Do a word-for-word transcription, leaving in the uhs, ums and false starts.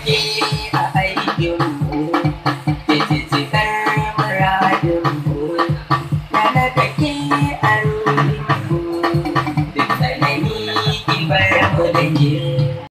haske a aikinmu ke cikar muradinmu rana take a ruhinmu duk tsanani ki bar mu da ke